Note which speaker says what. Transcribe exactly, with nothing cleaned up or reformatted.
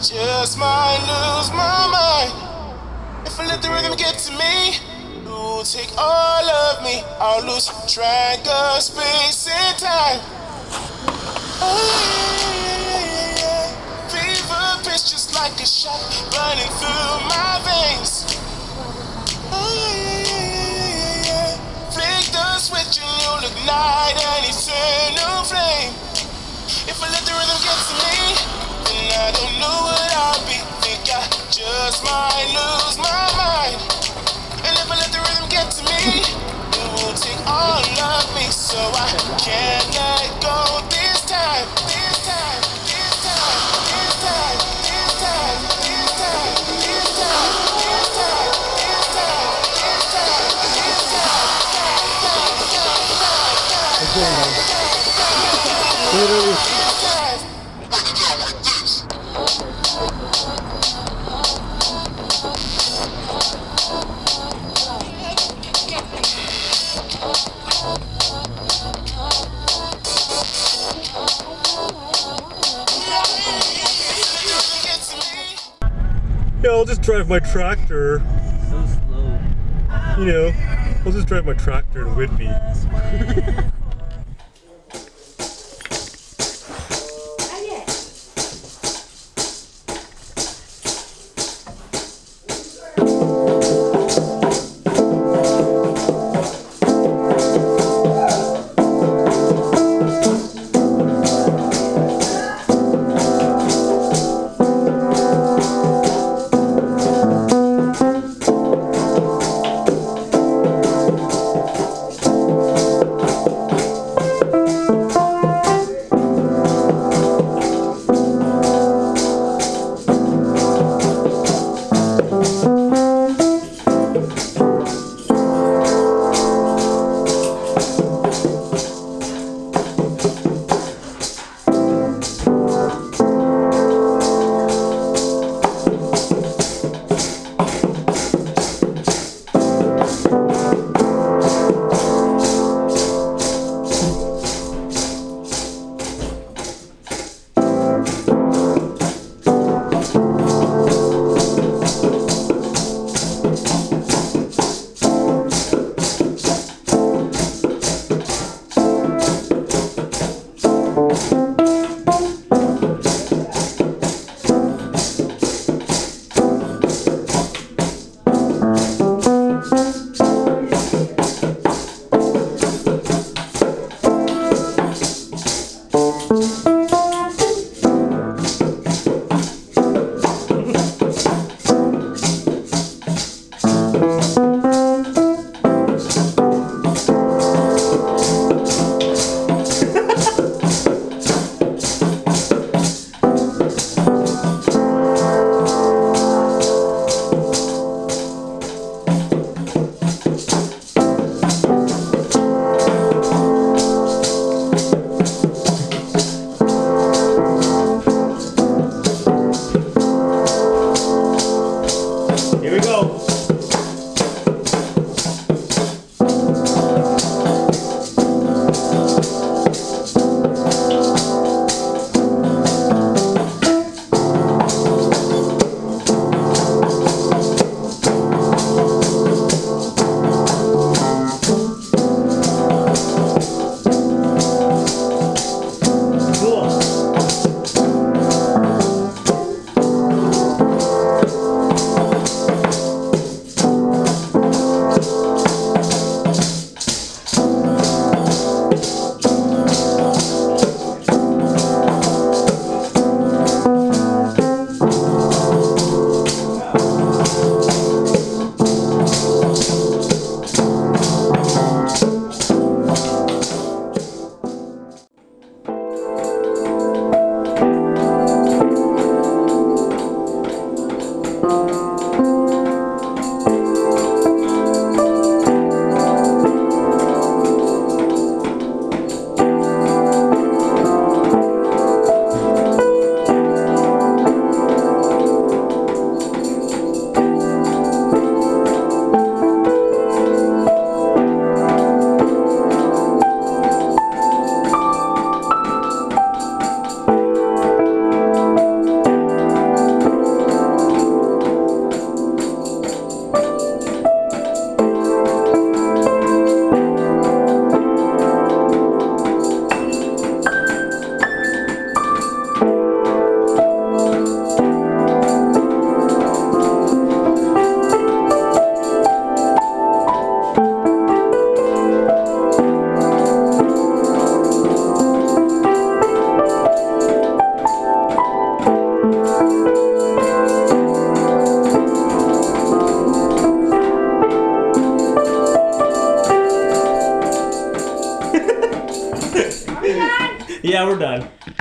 Speaker 1: just might lose my mind. If I let the rhythm get to me, it will take all of me. I'll lose track of space and time. Oh, yeah, yeah, yeah, yeah. Fever pitch just like a shot running through my veins. Oh, yeah, yeah, yeah, yeah, yeah. Flick the switch and you'll ignite an eternal flame. If I let the rhythm get to me, then I don't know what I'll be. Think I just might lose my mind. And if I let the rhythm get to me, it will take all of me. So I can't let go this time. This time, this time, this time, this time, this time, this time, this time, this time, this time, this time,
Speaker 2: Literally. Yeah, I'll just drive my tractor.
Speaker 3: So slow.
Speaker 2: You know, I'll just drive my tractor in Whitby.
Speaker 3: Yeah, we're done.